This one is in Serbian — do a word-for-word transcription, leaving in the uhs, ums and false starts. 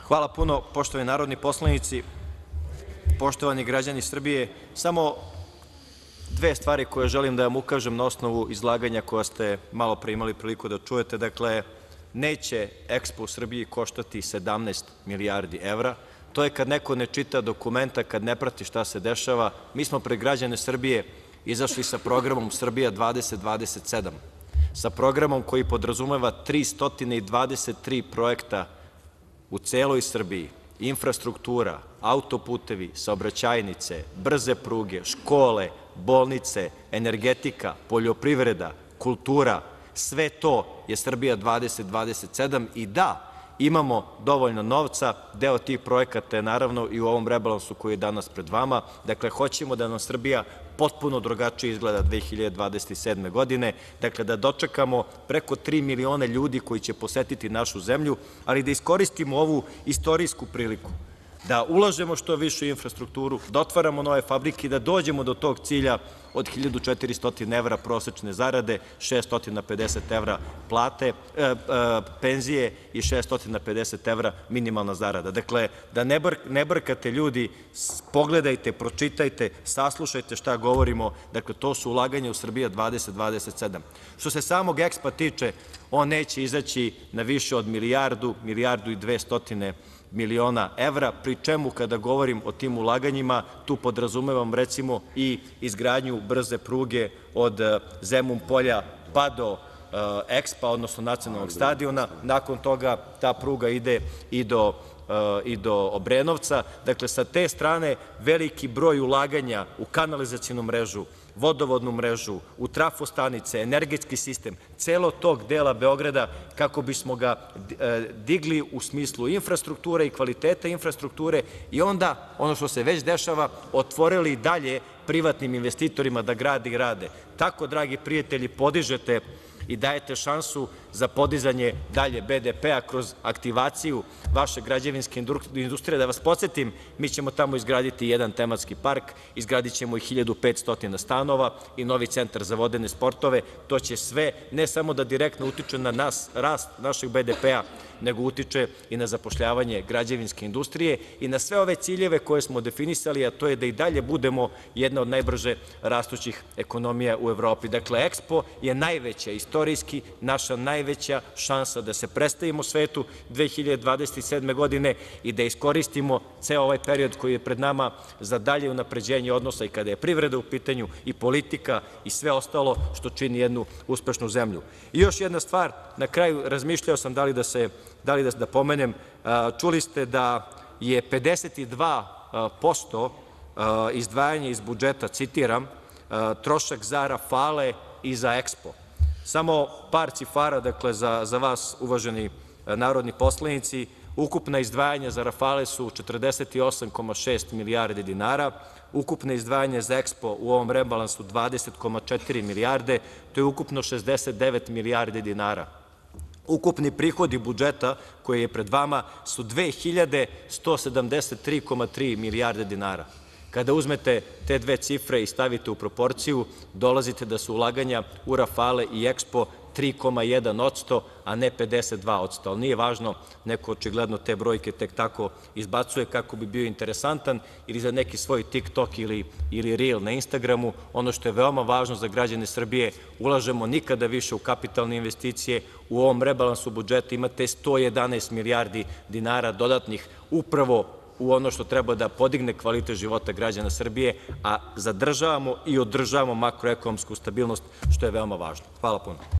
Hvala puno, poštovani narodni poslanici, poštovani građani Srbije. Samo dve stvari koje želim da vam ukažem na osnovu izlaganja koja ste malo pre imali priliku da čujete. Dakle, neće EKSPO u Srbiji koštati sedamnaest milijardi evra. To je kad neko ne čita dokumenta, kad ne prati šta se dešava. Mi smo pred građane Srbije izašli sa programom Srbija dvadeset dvadeset sedam, sa programom koji podrazumeva tristo dvadeset tri projekta u celoj Srbiji, infrastruktura, autoputevi, saobraćajnice, brze pruge, škole, bolnice, energetika, poljoprivreda, kultura, sve to je Srbija dvadeset dvadeset sedam i da, imamo dovoljno novca, deo tih projekata je naravno i u ovom rebalansu koji je danas pred vama. Dakle, hoćemo da nam Srbija potpuno drugačije izgleda dve hiljade dvadeset sedme godine, dakle da dočekamo preko tri miliona ljudi koji će posetiti našu zemlju, ali da iskoristimo ovu istorijsku priliku, da ulažemo što više u infrastrukturu, da otvaramo nove fabrike i da dođemo do tog cilja od hiljadu četiristo evra prosečne zarade, šeststo pedeset evra plate, e, e, penzije i šeststo pedeset evra minimalna zarada. Dakle, da ne, br ne brkate ljudi, pogledajte, pročitajte, saslušajte šta govorimo. Dakle, to su ulaganja u Srbija dvadeset dvadeset sedam. Što se samog EKSPO tiče, on neće izaći na više od milijardu, milijardu i dvestotine miliona evra, pri čemu kada govorim o tim ulaganjima, tu podrazumevam recimo i izgradnju brze pruge od Zemun Polja pa do EKSPO, odnosno nacionalnog stadiona. Nakon toga ta pruga ide i do i do Obrenovca. Dakle, sa te strane veliki broj ulaganja u kanalizacionu mrežu, vodovodnu mrežu, u trafostanice, energetski sistem, celo tog dela Beograda kako bismo ga digli u smislu infrastrukture i kvaliteta infrastrukture i onda, ono što se već dešava, otvorili dalje privatnim investitorima da grade i rade. Tako, dragi prijatelji, podižete i dajete šansu za podizanje dalje be de pea kroz aktivaciju vaše građevinske industrije. Da vas podsetim, mi ćemo tamo izgraditi jedan tematski park, izgradit ćemo i hiljadu petsto stanova i novi centar za vodene sportove. To će sve ne samo da direktno utiče na nas, rast našeg be de pea, nego utiče i na zapošljavanje građevinske industrije i na sve ove ciljeve koje smo definisali, a to je da i dalje budemo jedna od najbrže rastućih ekonomija u Evropi. Dakle, EKSPO je najveća, istorijski naša najveća šansa da se predstavimo svetu dve hiljade dvadeset sedme godine i da iskoristimo ceo ovaj period koji je pred nama za dalje unapređenje odnosa i kada je privreda u pitanju i politika i sve ostalo što čini jednu uspešnu zemlju. I još jedna stvar, na kraju razmišljao sam da li da se da li da pomenem, čuli ste da je pedeset dva posto izdvajanja iz budžeta, citiram, trošak za Rafale i za EKSPO. Samo par cifara, dakle, za, za vas, uvaženi narodni poslanici, ukupna izdvajanja za Rafale su četrdeset osam zarez šest milijardi dinara, ukupne izdvajanje za EKSPO u ovom rebalansu dvadeset zarez četiri milijarde, to je ukupno šezdeset devet milijardi dinara. Ukupni prihodi budžeta koji je pred vama su dve hiljade sto sedamdeset tri zarez tri milijarde dinara. Kada uzmete te dve cifre i stavite u proporciju, dolazite da su ulaganja u Rafale i EKSPO tri zarez jedan posto, a ne pedeset dva posto. Ali nije važno, neko očigledno te brojke tek tako izbacuje kako bi bio interesantan ili za neki svoj TikTok ili, ili Reel na Instagramu. Ono što je veoma važno za građane Srbije, ulažemo nikada više u kapitalne investicije. U ovom rebalansu budžeta imate sto jedanaest milijardi dinara dodatnih upravo u ono što treba da podigne kvalitet života građana Srbije, a zadržavamo i održavamo makroekonomsku stabilnost, što je veoma važno. Hvala puno.